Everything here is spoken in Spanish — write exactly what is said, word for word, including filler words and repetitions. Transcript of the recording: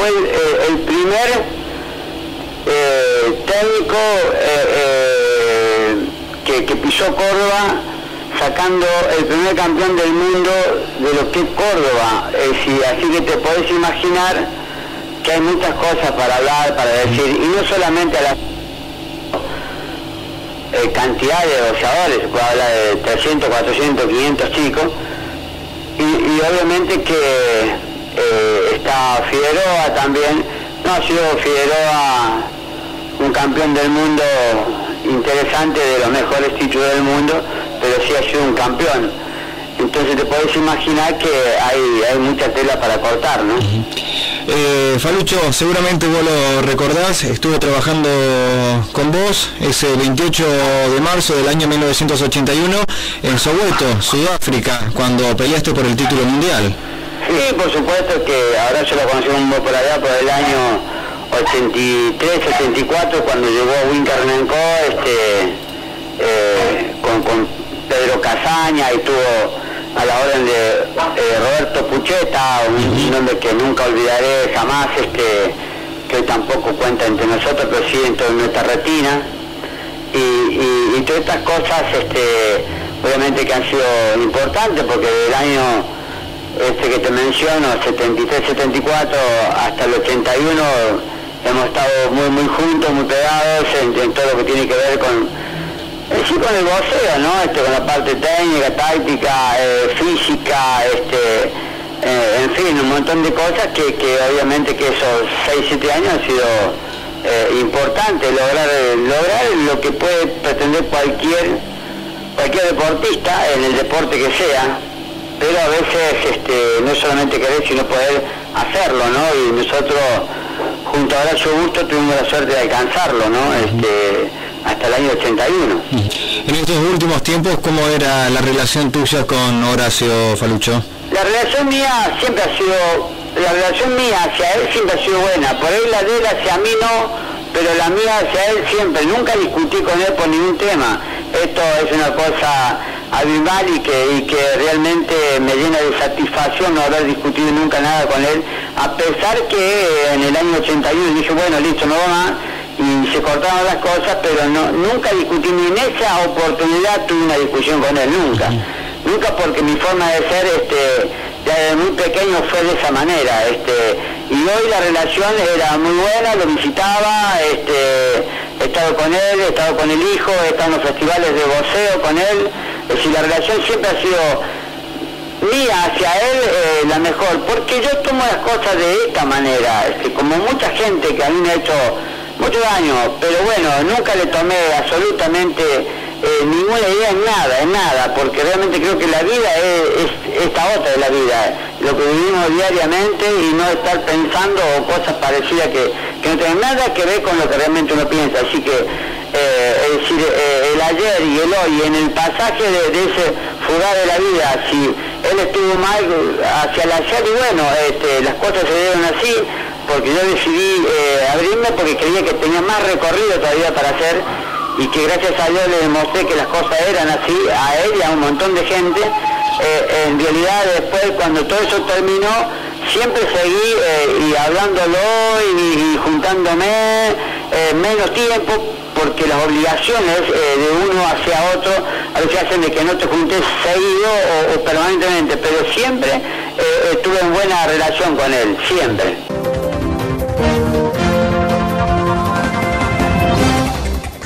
fue el, el primer eh, técnico eh, eh, que, que pisó Córdoba, sacando el primer campeón del mundo de lo que es Córdoba. Es decir, así que te podés imaginar que hay muchas cosas para hablar, para decir, y no solamente a la eh, cantidad de boxeadores, se puede hablar de trescientos, cuatrocientos, quinientos chicos, y, y obviamente que eh, está Figueroa también. No ha sido Figueroa un campeón del mundo interesante, de los mejores títulos del mundo, pero sí ha sido un campeón. Entonces te podés imaginar que hay, hay mucha tela para cortar, ¿no? Eh, Falucho, seguramente vos lo recordás, estuve trabajando con vos ese veintiocho de marzo del año mil novecientos ochenta y uno en Soweto, Sudáfrica, cuando peleaste por el título mundial. Sí, por supuesto que ahora yo lo conocí un poco por allá, por el año ochenta y tres, ochenta y cuatro, cuando llegó Winter Nenko, este, eh, con, con Pedro Casaña, y tuvo a la orden de eh, Roberto Pucheta, un, un nombre que nunca olvidaré jamás, este, que hoy tampoco cuenta entre nosotros, pero sí dentro de nuestra retina, y, y, y todas estas cosas, este, obviamente que han sido importantes, porque del año este que te menciono, setenta y tres, setenta y cuatro, hasta el ochenta y uno, hemos estado muy muy juntos, muy pegados en, en todo lo que tiene que ver con sí, con el boxeo, ¿no? Este, con la parte técnica, táctica, eh, física, este, eh, en fin, un montón de cosas que, que obviamente que esos seis, siete años han sido eh, importantes, lograr, lograr lo que puede pretender cualquier, cualquier deportista en el deporte que sea, pero a veces este, no solamente querer, sino poder hacerlo, ¿no? Y nosotros, junto a Horacio Busto, tuvimos la suerte de alcanzarlo, ¿no? Este, hasta el año ochenta y uno. En estos últimos tiempos, ¿cómo era la relación tuya con Horacio, Falucho? La relación mía siempre ha sido, la relación mía hacia él siempre ha sido buena, por ahí la de él hacia mí no, pero la mía hacia él siempre, nunca discutí con él por ningún tema. Esto es una cosa abismal y que, y que realmente me llena de satisfacción no haber discutido nunca nada con él, a pesar que en el año ochenta y uno dije, bueno, listo, no va más, y se cortaron las cosas, pero no, nunca discutí, ni en esa oportunidad tuve una discusión con él, nunca. Nunca, porque mi forma de ser, este, desde muy pequeño fue de esa manera, este, y hoy la relación era muy buena, lo visitaba, este, he estado con él, he estado con el hijo, he estado en los festivales de boxeo con él, es decir, la relación siempre ha sido mía hacia él eh, la mejor, porque yo tomo las cosas de esta manera, este, como mucha gente que a mí me ha hecho mucho daño, pero bueno, nunca le tomé absolutamente eh, ninguna idea en nada, en nada, porque realmente creo que la vida es, es esta otra de la vida, lo que vivimos diariamente, y no estar pensando o cosas parecidas que, que no tienen nada que ver con lo que realmente uno piensa. Así que, eh, es decir, eh, el ayer y el hoy, en el pasaje de, de ese fugaz de la vida, si él estuvo mal hacia el ayer, y bueno, este, las cosas se dieron así, porque yo decidí eh, abrirme porque creía que tenía más recorrido todavía para hacer, y que gracias a Dios le demostré que las cosas eran así, a él y a un montón de gente. Eh, en realidad después, cuando todo eso terminó, siempre seguí eh, y hablándolo y, y juntándome eh, menos tiempo, porque las obligaciones eh, de uno hacia otro a veces hacen de que no te juntes seguido o, o permanentemente, pero siempre eh, estuve en buena relación con él, siempre.